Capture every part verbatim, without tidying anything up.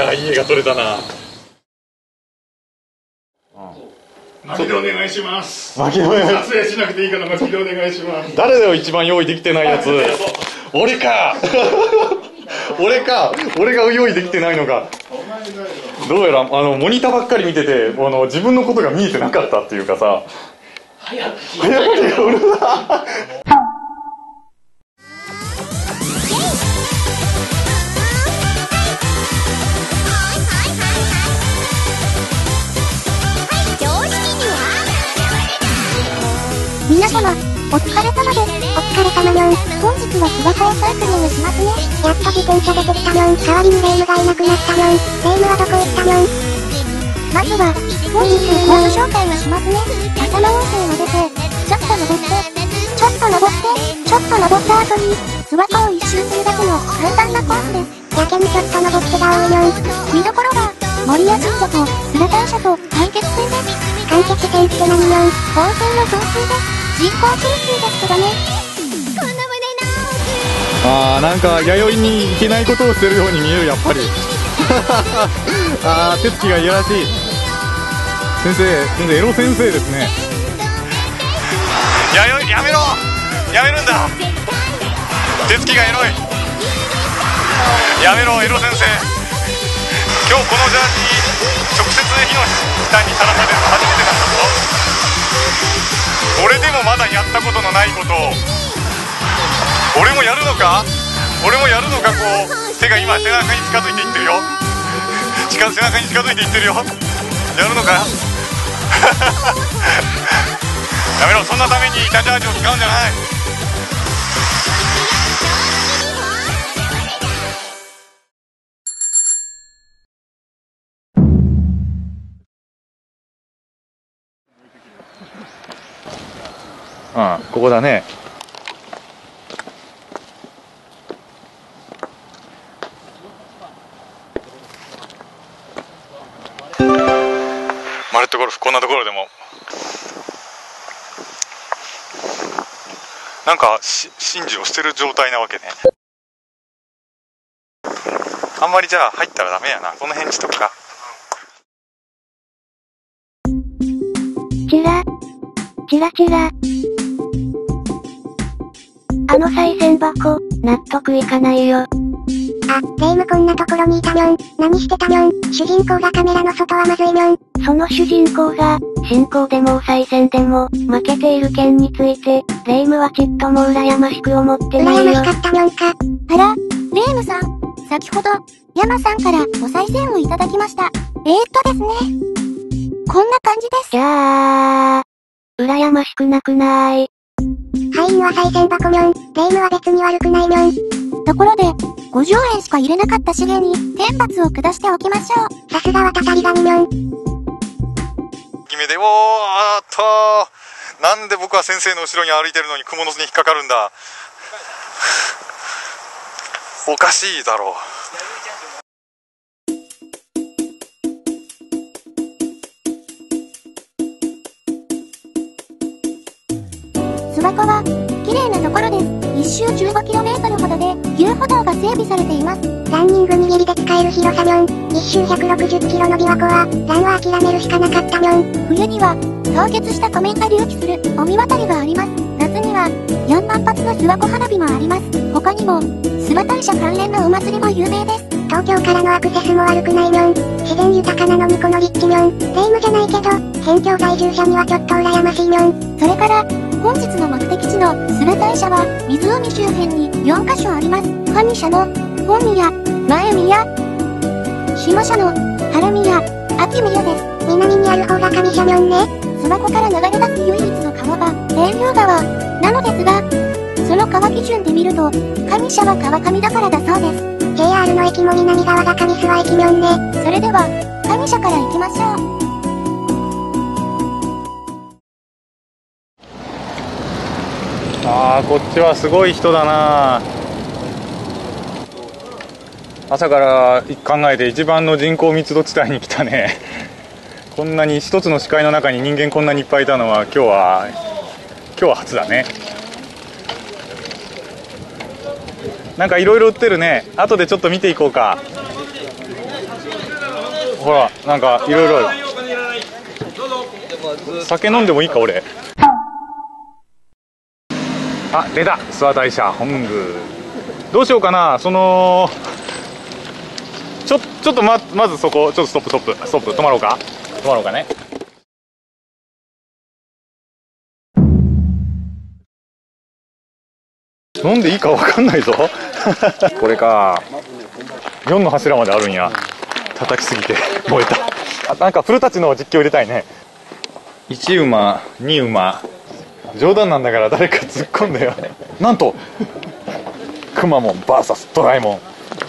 や、いい絵が撮れたな。 巻きでお願いします。 巻きでお願い。 撮影しなくていいから巻きでお願いします。 誰だよ、一番用意できてないやつ。俺か俺か俺が用意できてないのか。どうやらあのモニターばっかり見てて、あの自分のことが見えてなかったっていうかさ。早く早くが俺だ。 皆様、お疲れ様です。お疲れ様にょん。本日は諏訪湖をサイクリングしますね。やっと自転車出てきたにょん。代わりにレイムがいなくなったにょん。レイムはどこ行ったにょん。まずは、本日のコース紹介をしますね。浅間温泉を出て、ちょっと登って、ちょっと登って、ちょっと登った後に、諏訪湖を一周するだけの簡単なコースです。やけにちょっと登ってが多いにょん。見どころは、守谷神社と菅大社と間欠泉です。間欠泉って何にょん。温泉の総数です。人工空水ですけどね。 あー、なんか弥生にいけないことをしてるように見える、やっぱり。あー、手つきがいやらしい。先生、先生、エロ先生ですね。やよやめろやめるんだ、手つきがエロい。やめろエロ先生。今日このジャージ直接火の下にさらされるの初めてだったぞ。俺でもまだやったことのないことを俺もやるのか俺もやるのか。こう手が今背中に近づいていってるよ。近背中に近づいていってるよ。やるのかやめろ、そんなために板ジャージを使うんじゃない。ああ、ここだね。マレットゴルフ、こんなところでもなんかし神事をしてる状態なわけね。あんまりじゃあ入ったらダメやな。この辺にしとくか。 チラチラチラ、あの賽銭箱、納得いかないよ。あ、レイムこんなところにいたにょん。何してたにょん。主人公がカメラの外はまずいにょん。その主人公が、信仰でもお賽銭でも、負けている件について、レイムはちっとも羨ましく思ってないよ。羨ましかったにょんか。あら、レイムさん、先ほど、山さんからお賽銭をいただきました。えーっとですね。こんな感じです。じゃあ、羨ましくなくなーい。敗因は賽銭箱にょん。レイムは別に悪くないにょん。ところで、ごじゅうえんしか入れなかった資源に、天罰を下しておきましょう。さすがはたたりがににょん。 決めで、おー、あったー。なんで僕は先生の後ろに歩いてるのに蜘蛛の巣に引っかかるんだ。おかしいだろう。 諏訪湖は、綺麗なところです。一周 じゅうごキロメートル ほどで、遊歩道が整備されています。ランニング握りで使える広さにょん。一周ひゃくろくじゅっキロの琵琶湖は、ランは諦めるしかなかったにょん。冬には、凍結した湖面が隆起する、御神渡りがあります。夏には、よんまん発の諏訪湖花火もあります。他にも、諏訪大社関連のお祭りも有名です。東京からのアクセスも悪くないにょん。自然豊かなのにこの立地にょん。レイムじゃないけど、県庁在住者にはちょっと羨ましいにょん。それから、本日の目的地の諏訪大社は、湖周辺によんかしょあります。上社の、本宮、前宮、下社の、原宮、秋宮です。南にある方が上社にょんね。諏訪湖から流れ出す唯一の川が、天竜川、なのですが、その川基準で見ると、上社は川上だからだそうです。ジェイアール の駅も南側が上諏訪駅にょんね。それでは、上社から行きましょう。 あー、こっちはすごい人だな。朝から考えて一番の人口密度地帯に来たね。こんなに一つの視界の中に人間こんなにいっぱいいたのは今日は今日は初だね。なんかいろいろ売ってるね。後でちょっと見ていこうか。 ほら、なんかいろいろある。酒飲んでもいいか俺。あ、出た。諏訪大社本宮。どうしようかな。そのちょちょっと ま, まずそこちょっとストップストップストップ止まろうか止まろうかね。飲んでいいかわかんないぞこれか。よんの柱まであるんや。叩きすぎて燃えた。あ、なんか古舘の実況入れたいね。いち馬に馬、冗談なんだから誰か突っ込んだよなんとくまモン ブイエス ドラえもん。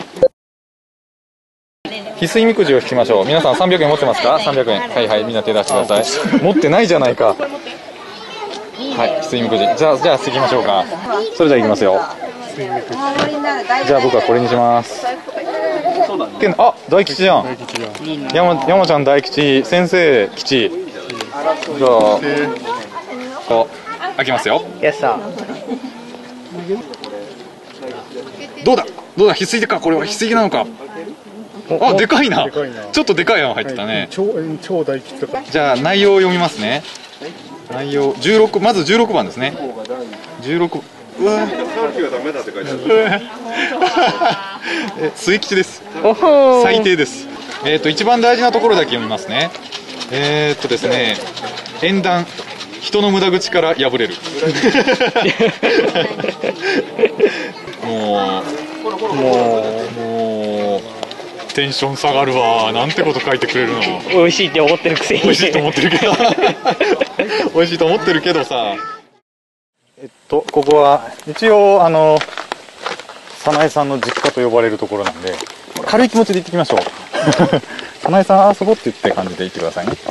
翡翠みくじを引きましょう。皆さんさんびゃくえん持ってますか？さんびゃくえん。はいはい、みんな手出してください。持ってないじゃないか。はい、翡翠みくじ。じゃあじゃあ次行きましょうか。それじゃあ行きますよ。じゃあ僕はこれにします。けん、あ、大吉じゃん。山山ちゃん大吉、先生吉。じゃあこう開けますよ。どうだどうだ、翡翠か。これは翡翠なのか。あ、でかいな。ちょっとでかいの入ってたね。 超超大吉とか。 じゃあ内容を読みますね。内容じゅうろく、まずじゅうろくばんですね。じゅうろく、うわえ、末吉です。最低です。えっと一番大事なところだけ読みますね。えー、っとですね、縁談、人の無駄口から破れるもうもうもうテンション下がるわ。なんてこと書いてくれるの。 美味しいって思ってるくせに。 美味しいと思ってるけど美味しいと思ってるけどさ。えっとここは一応あの早苗さんの実家と呼ばれるところなんで、軽い気持ちで行ってきましょう早苗さんあそこって言って感じで行ってくださいね。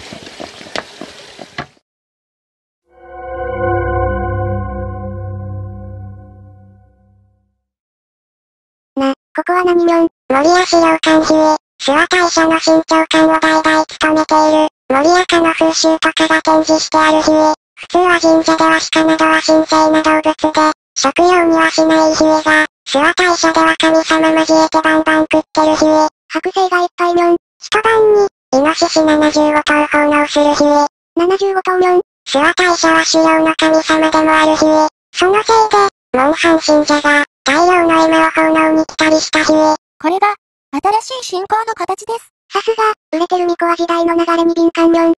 な、ここは何にょん、守谷資料館主へ、諏訪大社の新長官を代々務めている、守谷家の風習とかが展示してある日へ、普通は神社では鹿などは神聖な動物で、食用にはしない日へが、諏訪大社では神様交えてバンバン食ってる日へ、剥製がいっぱいにょん、一晩に、イノシシななじゅうごとう奉納する日へ、ななじゅうごとうにょん、諏訪大社は狩猟の神様でもある日へ、そのせいで、モンハン信者が、大量の馬を奉納に来たりした日へ。これが、新しい信仰の形です。さすが、売れてる巫女は時代の流れに敏感にょん。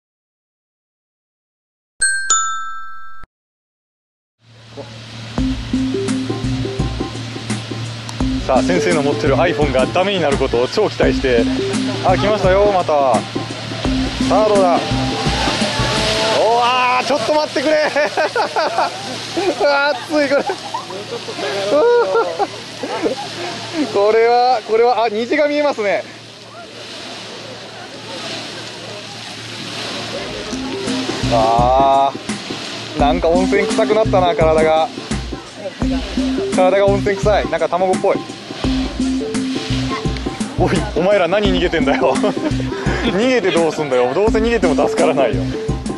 さあ先生の持ってる アイフォン がダメになることを超期待して、あ、来ましたよまた。さあどうだ。おわー、ちょっと待ってくれうわ熱いこれこれはこれはあ、虹が見えますね。あー、なんか温泉臭くなったな。体が体が温泉臭い。なんか卵っぽい。おい、お前ら何逃げてんだよ逃げてどうすんだよ。どうせ逃げても助からないよ。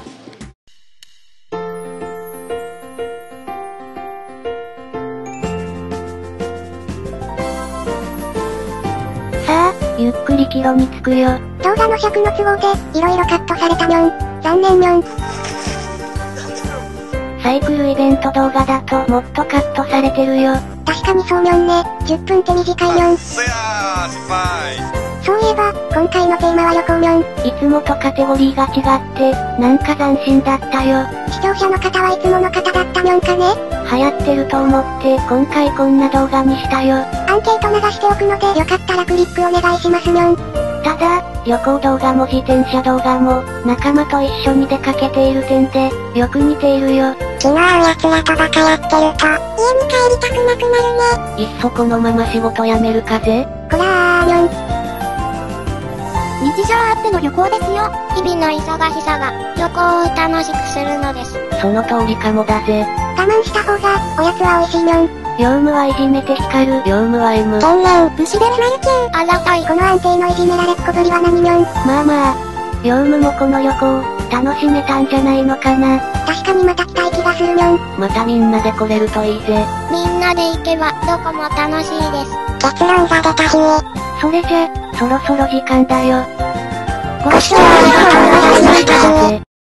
さあ、ゆっくり帰路に着くよ。動画の尺の都合で、いろいろカットされたにょん。残念にょん。サイクルイベント動画だともっとカットされてるよ。確かにそうにょんね。じゅっぷんって短いにょん。 そやー、失敗。 そういえば、今回のテーマは旅行にょん。 いつもとカテゴリーが違って、なんか斬新だったよ。 視聴者の方はいつもの方だったにょんかね。 流行ってると思って、今回こんな動画にしたよ。 アンケート流しておくので、よかったらクリックお願いしますにょん。 ただ、旅行動画も自転車動画も、仲間と一緒に出かけている点で、よく似ているよ。 気の合う奴らとバカやってると、家に帰りたくなくなるね。 いっそこのまま仕事辞めるかぜ。 こらーにょん。 日常あっての旅行ですよ。日々の忙しさが旅行を楽しくするのです。 その通りかもだぜ。 我慢した方が、おやつは美味しいにょん。 業務はいじめて光る。業務は M。 天然、ブシデルマルキュー。 あざかい。 この安定のいじめられっ子ぶりは何にょん。 まあまあ、業務もこの旅行、楽しめたんじゃないのかな。 確かにまた来たい気がするにょん。 またみんなで来れるといいぜ。 みんなで行けばどこも楽しいです。 結論が出た日へ。 それじゃ、そろそろ時間だよ。 ご視聴ありがとうございました。